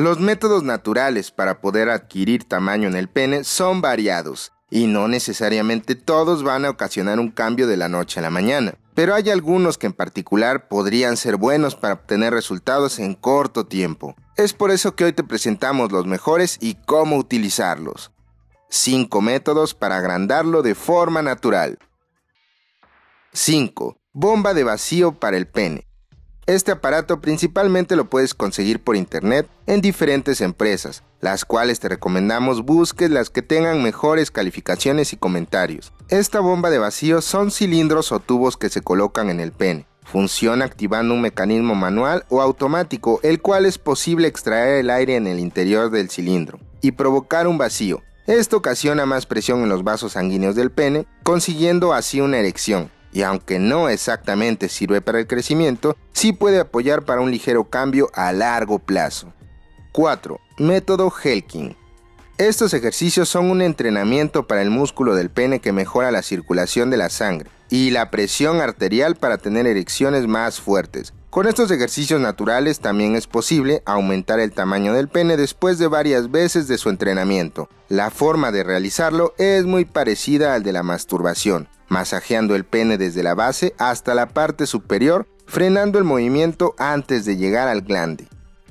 Los métodos naturales para poder adquirir tamaño en el pene son variados, y no necesariamente todos van a ocasionar un cambio de la noche a la mañana, pero hay algunos que en particular podrían ser buenos para obtener resultados en corto tiempo. Es por eso que hoy te presentamos los mejores y cómo utilizarlos. 5 métodos para agrandarlo de forma natural. 5. Bomba de vacío para el pene. Este aparato principalmente lo puedes conseguir por internet en diferentes empresas, las cuales te recomendamos busques las que tengan mejores calificaciones y comentarios. Esta bomba de vacío son cilindros o tubos que se colocan en el pene. Funciona activando un mecanismo manual o automático, el cual es posible extraer el aire en el interior del cilindro y provocar un vacío. Esto ocasiona más presión en los vasos sanguíneos del pene, consiguiendo así una erección. Y aunque no exactamente sirve para el crecimiento, sí puede apoyar para un ligero cambio a largo plazo. 4. Método Helking. Estos ejercicios son un entrenamiento para el músculo del pene que mejora la circulación de la sangre y la presión arterial para tener erecciones más fuertes. Con estos ejercicios naturales también es posible aumentar el tamaño del pene después de varias veces de su entrenamiento. La forma de realizarlo es muy parecida al de la masturbación, masajeando el pene desde la base hasta la parte superior, frenando el movimiento antes de llegar al glande.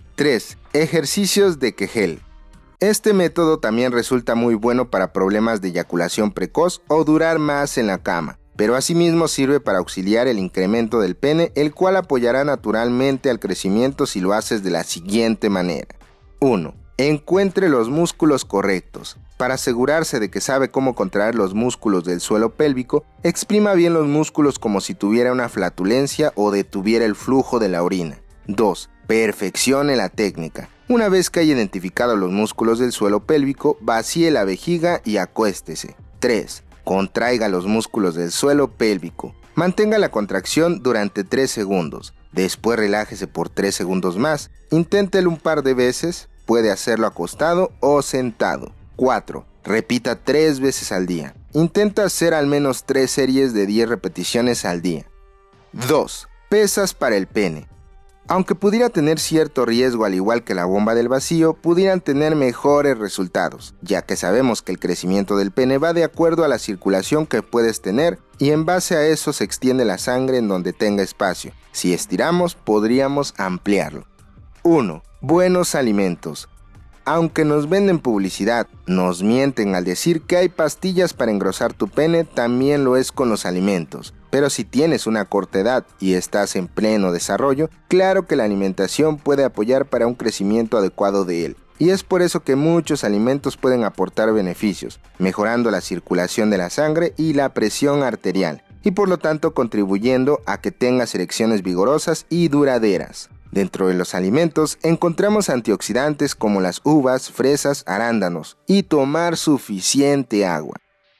3. Ejercicios de Kegel. Este método también resulta muy bueno para problemas de eyaculación precoz o durar más en la cama, pero asimismo sirve para auxiliar el incremento del pene, el cual apoyará naturalmente al crecimiento si lo haces de la siguiente manera. 1. Encuentre los músculos correctos. Para asegurarse de que sabe cómo contraer los músculos del suelo pélvico, exprima bien los músculos como si tuviera una flatulencia o detuviera el flujo de la orina. 2. Perfeccione la técnica. Una vez que haya identificado los músculos del suelo pélvico, vacíe la vejiga y acuéstese. 3. Contraiga los músculos del suelo pélvico. Mantenga la contracción durante 3 segundos. Después relájese por 3 segundos más. Inténtelo un par de veces. Puede hacerlo acostado o sentado. 4. Repita 3 veces al día. Intenta hacer al menos 3 series de 10 repeticiones al día. 2. Pesas para el pene. Aunque pudiera tener cierto riesgo al igual que la bomba del vacío, pudieran tener mejores resultados, ya que sabemos que el crecimiento del pene va de acuerdo a la circulación que puedes tener y en base a eso se extiende la sangre en donde tenga espacio. Si estiramos, podríamos ampliarlo. 1. Buenos alimentos. Aunque nos venden publicidad, nos mienten al decir que hay pastillas para engrosar tu pene, también lo es con los alimentos. Pero si tienes una corta edad y estás en pleno desarrollo, claro que la alimentación puede apoyar para un crecimiento adecuado de él. Y es por eso que muchos alimentos pueden aportar beneficios, mejorando la circulación de la sangre y la presión arterial, y por lo tanto contribuyendo a que tengas erecciones vigorosas y duraderas. Dentro de los alimentos encontramos antioxidantes como las uvas, fresas, arándanos y tomar suficiente agua.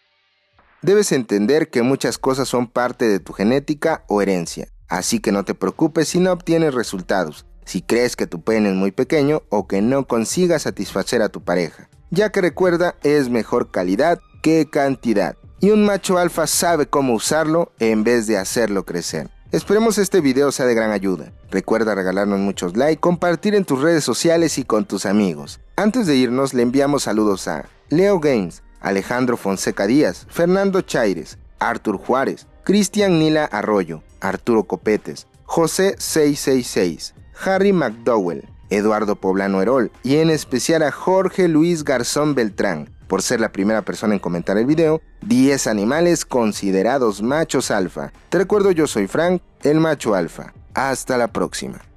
Debes entender que muchas cosas son parte de tu genética o herencia, así que no te preocupes si no obtienes resultados, si crees que tu pene es muy pequeño o que no consigas satisfacer a tu pareja, ya que recuerda, es mejor calidad que cantidad, y un macho alfa sabe cómo usarlo en vez de hacerlo crecer. Esperemos este video sea de gran ayuda. Recuerda regalarnos muchos likes, compartir en tus redes sociales y con tus amigos. Antes de irnos le enviamos saludos a Leo Games, Alejandro Fonseca Díaz, Fernando Chaires, Artur Juárez, Cristian Nila Arroyo, Arturo Copetes, José 666, Harry McDowell, Eduardo Poblano Herol y en especial a Jorge Luis Garzón Beltrán, por ser la primera persona en comentar el video. 10 animales considerados machos alfa. Te recuerdo, yo soy Frank, el macho alfa. Hasta la próxima.